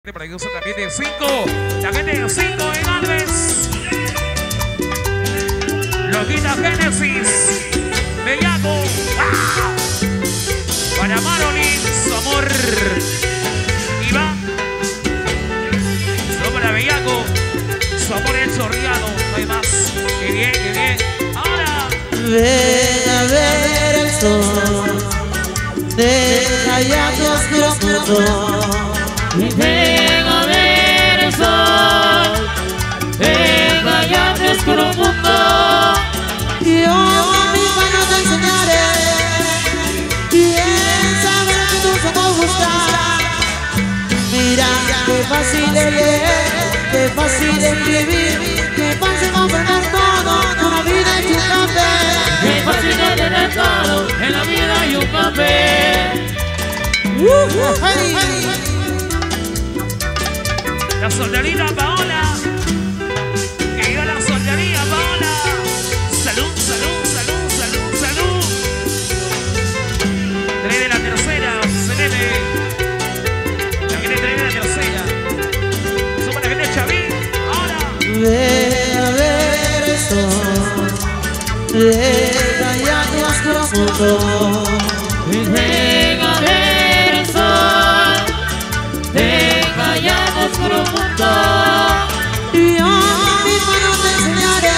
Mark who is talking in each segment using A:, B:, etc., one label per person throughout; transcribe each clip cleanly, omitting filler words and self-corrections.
A: Para que usa también de 5, la gente de 5 en Alves, Loquita Génesis, Bellaco, ¡ah! Para Marolín, su amor, Iván, solo para Bellaco, su amor el chorreado, no hay más, qué bien, ahora.
B: Ven a ver el sol, deja ya tu oscuro mundo.
C: Ven a ver el sol, deja ya tu oscuro mundo.
B: Yo a mis manos te enseñaré, piensa ver que tus ojos gustan. Mira qué fácil de leer, qué fácil de escribir, qué fácil comprender todo, una vida y un café.
C: Qué fácil de tener todo, en la vida y un café.
A: La solterita Paola, que diga la soltería Paola. Salud, salud, salud, salud, salud. 3 de la tercera, Celene. La gente 3 de la tercera. Somos la gente de Chavín, ahora.
B: Ven a ver el sol, deja ya tu oscuro mundo.
C: Ven a ver el sol, deja ya tu oscuro mundo.
B: Yo a mis manos te enseñaré,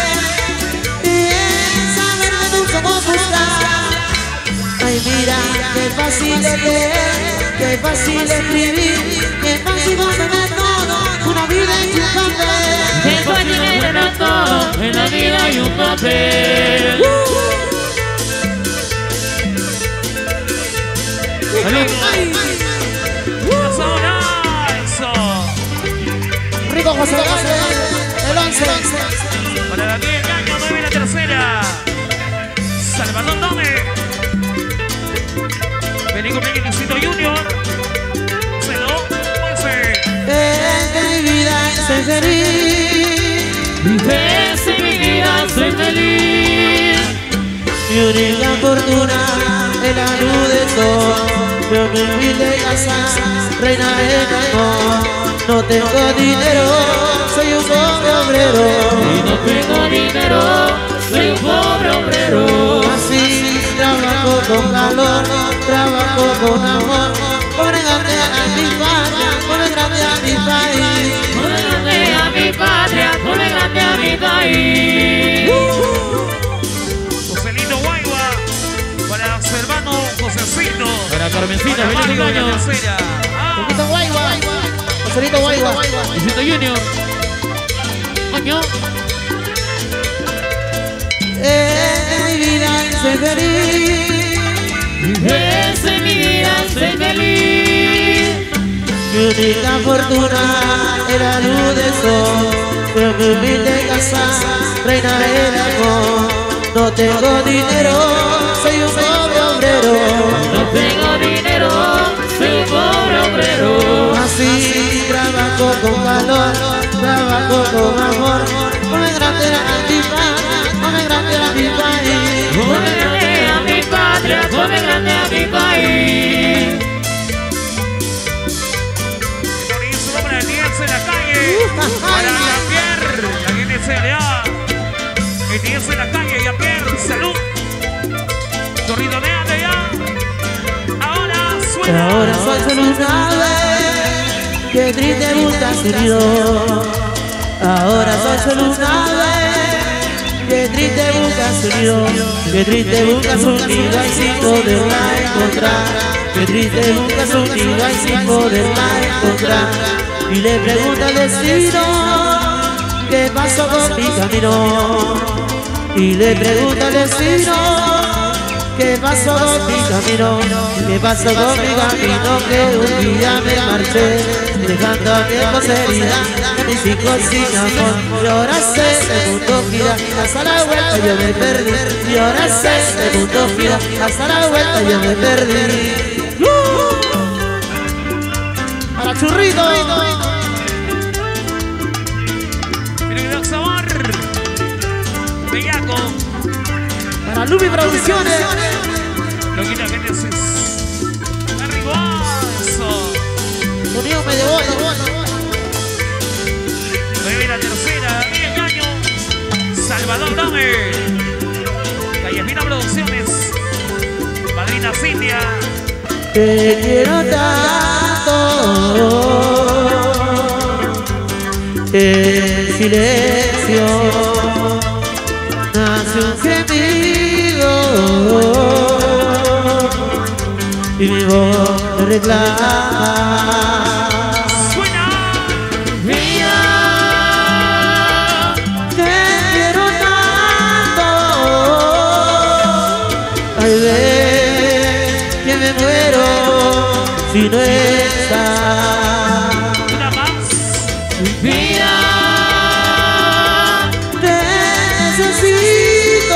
B: piensa ver que tus ojos gustan. Ay, mira, qué fácil de leer, qué fácil de escribir, qué fácil comprender todo, una vida y un café.
C: Qué fácil de tener todo, en la vida y un café.
B: Rico José el 11.
A: Para la 10 años, 9 de la tercera. Salvador Dome. Vení conmigo, Luisito Junior. Se lo mueve.
B: En mi vida soy feliz.
C: Ves en mi vida, soy feliz.
B: Mi única fortuna es la luz del sol. Yo mi humilde casa, reina del amor. No tengo dinero, soy un pobre obrero.
C: Y no tengo dinero, soy un pobre obrero.
B: Así trabajo con calor, trabajo con amor. Por grande a mi patria, por grande a mi país.
C: Por grande a mi patria, por grande a mi país.
A: Joselito Guayua. Para su hermano Josecito.
C: Para Carmencita,
A: Para
C: feliz
A: Mario de la
C: año.
A: tercera.
B: Poquito guayua, Joselito guayua.
C: Luisito Junior. Coño.
B: En mi vida soy feliz.
C: Ves en mi vida, soy feliz.
B: Mi única fortuna es la luz del sol. Pero mi humilde casa, reina del amor. No tengo dinero, soy un pobre obrero.
C: No tengo dinero, soy un pobre obrero.
B: Así trabajo con calor, trabajo con amor. Por grande a mi patria, por grande a mi país.
C: Por grande a mi patria, por grande a mi país.
A: Buenísimo para el 10 en la calle. Para Jean-Pierre, la gente de CLA. El 10 en la calle, Jean-Pierre, salud. Corridoneate ya. Ahora suena.
B: Ahora soy solo una vez que triste busca su nido. Ahora soy solo una vez que triste busca su nido. Que triste busca su nido y sin poderla encontrar. Que triste busca su nido y sin poderla encontrar. Y le pregunta al destino qué pasó con mi camino. Y le pregunta al destino ¿qué pasó con mi camino? ¿Qué pasó con mi camino? Que un día me marché, dejando a mi herida, a mis hijos sin amor. Y ahora sé, el mundo gira, hasta la vuelta yo me perdí. Y ahora sé, el mundo gira, hasta la vuelta yo me perdí. ¡Para Churrito!
A: Miren que da sabor. Bellaco.
B: Para Lubi Producciones.
A: Loquita Génesis. Arriba. Eso.
B: sonido me devoto.
A: Mueve la tercera, 10 años. Salvador Dame. Calle Fina Producciones. Madrina Cintia.
B: Te quiero tanto. En silencio nace un gemido y mi voz te reclama.
A: Suena.
C: Mía,
B: Te quiero tanto. Ay, ven que me muero si no estás.
A: Una más.
C: mía,
B: Te necesito.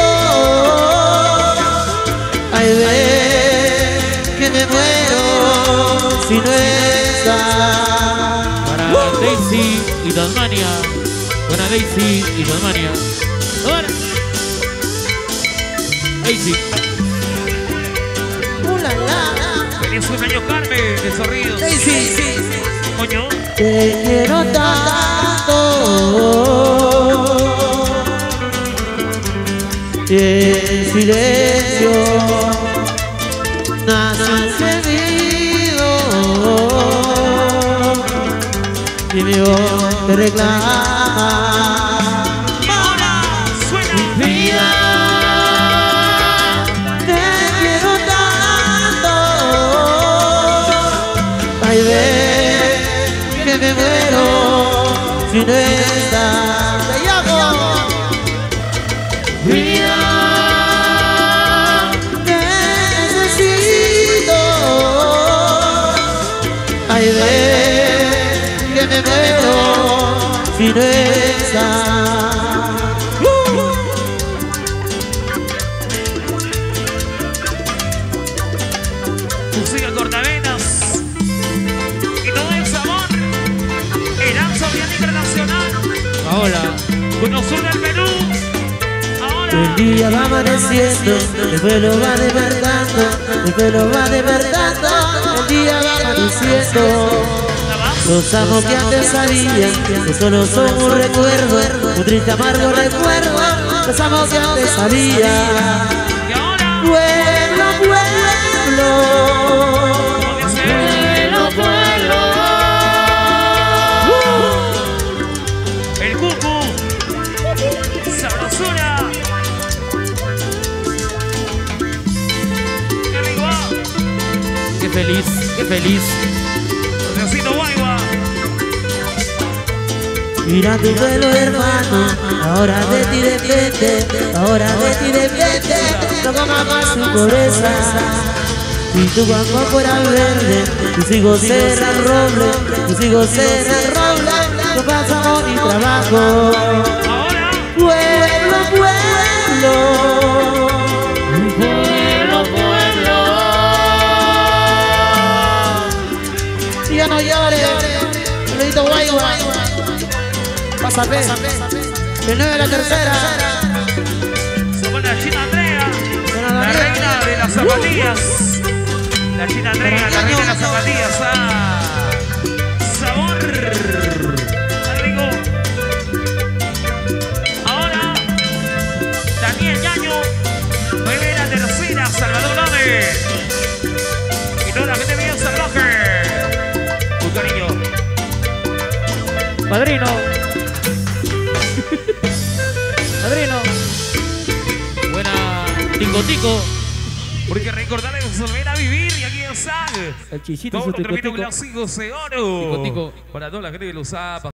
B: Ay, ven que me muero si no estás.
C: para Daisy y Tasmania. Para Daisy y Tasmania. Ahora. Daisy.
B: La, la.
A: Feliz cumpleaños Carmen de Zorrillos.
B: Sí.
A: Coño.
B: Te quiero tanto. Y en silencio nace un gemido y mi voz te reclama.
A: Ahora suena.
C: Mía,
B: Te quiero tanto. Ay, ven que me muero si no estás. Te llamo.
C: mía,
B: Te necesito. Ay, ven que me muero si no estás.
A: Música cortavenas. Y todo el sabor. Heranza Oriente Internacional.
C: Paola.
A: Con el sur del Perú. Ahora.
B: El día va amaneciendo, el vuelo va despertando, el vuelo va despertando, el día va amaneciendo.
A: La más.
B: Los amos que antes sabían que solo son un recuerdo, un triste amargo recuerdo. Los amos que antes sabían.
A: Y ahora.
B: Pueblo, pueblo,
A: ¿Cómo dice?
C: Pueblo.
A: El cucu. Sabrosura. Qué rico.
C: Qué feliz, qué feliz.
A: Rocío Guayua.
B: mira tu pelo hermano, ahora de ti depende, ahora de ti depende, no comas más su pobreza. Si tu campo fuera verde, tus hijos serán roble, tus hijos serán roble, no pasamos ni trabajo.
A: Ahora.
B: Pueblo, pueblo,
C: Pueblo, pueblo.
B: ya no llores, Pedrito Guayua, pásate, el 9 de la tercera,
A: Somos la China Andrea.
B: Buena
A: La
B: Daniela.
A: reina de las zapatillas. La China Andrea, la reina de las zapatillas. Ah. Sabor. Qué rico. Ahora. Daniel Yaño. Mueve la tercera. Salvador Lame. Y toda la gente viene en Salvaje. Un cariño.
C: Padrino. Padrino. Buena. Tico tico.
A: Porque recordarles volver a vivir y aquí en SAG.
C: El chichito y
A: Todo
C: su
A: lo termina
C: tico
A: con
C: tico.
A: los hijos de oro.
C: Tico tico.
A: Para toda la gente que lo usa.